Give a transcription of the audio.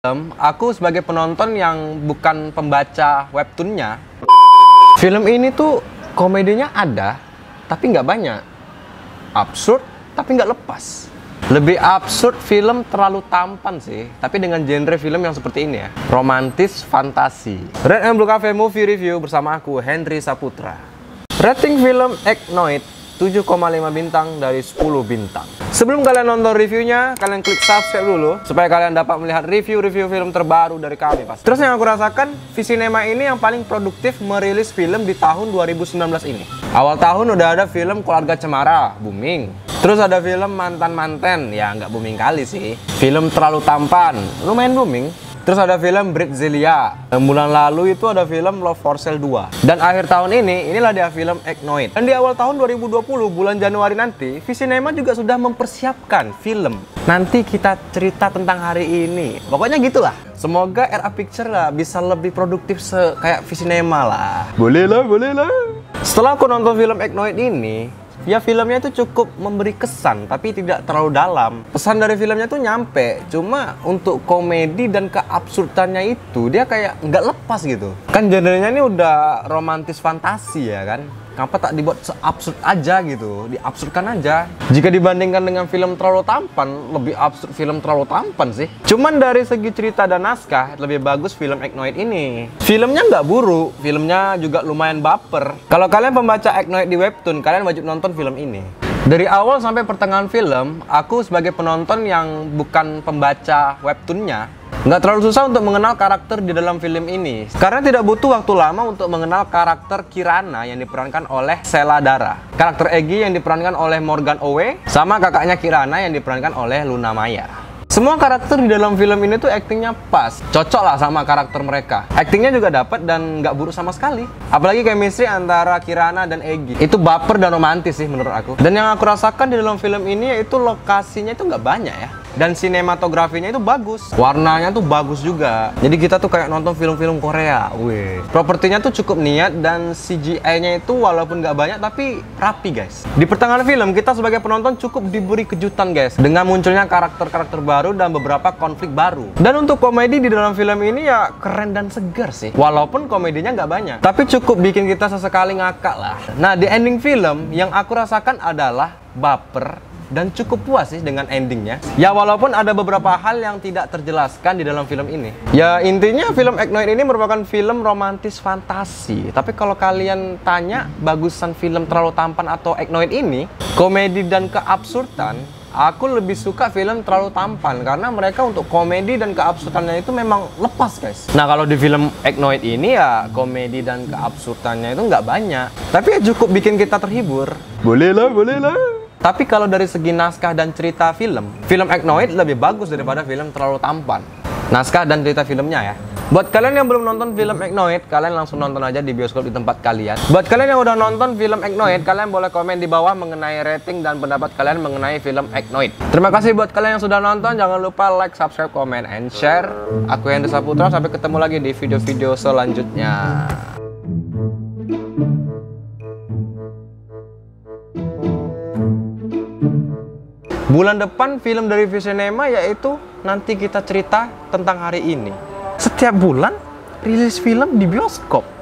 Aku sebagai penonton yang bukan pembaca webtoonnya, film ini tuh komedinya ada, tapi nggak banyak. Absurd, tapi nggak lepas. Lebih absurd film terlalu tampan sih, tapi dengan genre film yang seperti ini ya. Romantis, fantasi. Red and Blue Cafe Movie Review bersama aku, Henry Saputra. Rating film Egnoid 7,5 bintang dari 10 bintang. Sebelum kalian nonton reviewnya, kalian klik subscribe dulu supaya kalian dapat melihat review-review film terbaru dari kami pasti. Terus yang aku rasakan, Visinema ini yang paling produktif merilis film di tahun 2019 ini. Awal tahun udah ada film Keluarga Cemara, booming. Terus ada film Mantan-Manten, ya nggak booming kali sih. Film Terlalu Tampan, lumayan booming. Terus ada film Bridezilla. Bulan lalu itu ada film Love for Sale 2. Dan akhir tahun inilah dia film Egnoid. Dan di awal tahun 2020, bulan Januari nanti, Visinema juga sudah mempersiapkan film. Nanti kita cerita tentang hari ini. Pokoknya gitulah. Semoga RA Picture lah bisa lebih produktif kayak Visinema lah. Boleh lah. Setelah aku nonton film Egnoid ini, ya filmnya itu cukup memberi kesan tapi tidak terlalu dalam. Pesan dari filmnya tuh nyampe, cuma untuk komedi dan keabsurdannya itu dia kayak nggak lepas gitu. Kan genrenya ini udah romantis fantasi ya kan. Kenapa tak dibuat seabsurd aja gitu, diabsurdkan aja. Jika dibandingkan dengan film Terlalu Tampan, lebih absurd film Terlalu Tampan sih. Cuman dari segi cerita dan naskah, lebih bagus film Egnoid ini. Filmnya nggak buruk, filmnya juga lumayan baper. Kalau kalian pembaca Egnoid di webtoon, kalian wajib nonton film ini. Dari awal sampai pertengahan film, aku sebagai penonton yang bukan pembaca webtoonnya, nggak terlalu susah untuk mengenal karakter di dalam film ini. Karena tidak butuh waktu lama untuk mengenal karakter Kirana yang diperankan oleh Sheila Dara, karakter Egi yang diperankan oleh Morgan Owe, sama kakaknya Kirana yang diperankan oleh Luna Maya. Semua karakter di dalam film ini tuh aktingnya pas, cocok lah sama karakter mereka. Aktingnya juga dapat dan nggak buruk sama sekali. Apalagi chemistry antara Kirana dan Egi, itu baper dan romantis sih menurut aku. Dan yang aku rasakan di dalam film ini yaitu lokasinya itu nggak banyak ya. Dan sinematografinya itu bagus, warnanya tuh bagus juga. Jadi kita tuh kayak nonton film-film Korea. Wih, propertinya tuh cukup niat dan CGI-nya itu walaupun nggak banyak tapi rapi guys. Di pertengahan film kita sebagai penonton cukup diberi kejutan guys, dengan munculnya karakter-karakter baru dan beberapa konflik baru. Dan untuk komedi di dalam film ini ya keren dan segar sih. Walaupun komedinya nggak banyak, tapi cukup bikin kita sesekali ngakak lah. Nah di ending film yang aku rasakan adalah baper dan cukup puas sih dengan endingnya. Ya walaupun ada beberapa hal yang tidak terjelaskan di dalam film ini. Ya intinya film Egnoid ini merupakan film romantis fantasi. Tapi kalau kalian tanya bagusan film Terlalu Tampan atau Egnoid ini, komedi dan keabsurdan, aku lebih suka film Terlalu Tampan. Karena mereka untuk komedi dan keabsurdannya itu memang lepas guys. Nah kalau di film Egnoid ini ya komedi dan keabsurdannya itu nggak banyak, tapi ya cukup bikin kita terhibur. Boleh lah. Tapi kalau dari segi naskah dan cerita film Egnoid lebih bagus daripada film Terlalu Tampan. Naskah dan cerita filmnya ya. Buat kalian yang belum nonton film Egnoid, kalian langsung nonton aja di bioskop di tempat kalian. Buat kalian yang udah nonton film Egnoid, kalian boleh komen di bawah mengenai rating dan pendapat kalian mengenai film Egnoid. Terima kasih buat kalian yang sudah nonton. Jangan lupa like, subscribe, comment, and share. Aku Henry Saputra, sampai ketemu lagi di video-video selanjutnya. Bulan depan film dari Visinema yaitu nanti kita cerita tentang hari ini. Setiap bulan rilis film di bioskop.